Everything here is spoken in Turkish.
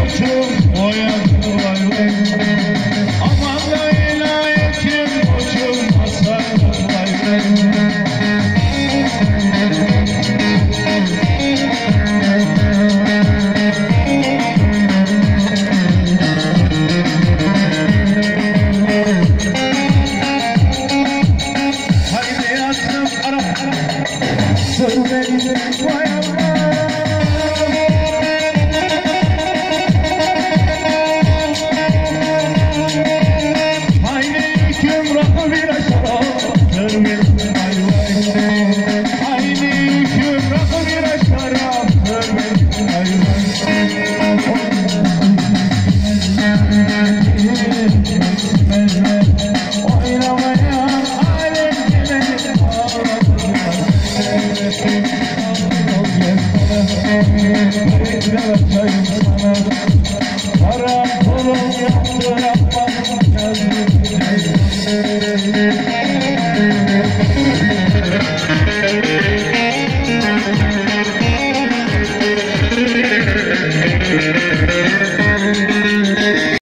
koçum oyadı vay vay. Aman da ilahiyetim koçum masardı vay vay. Haydi yatsın Arap sır beni vay Allah. Para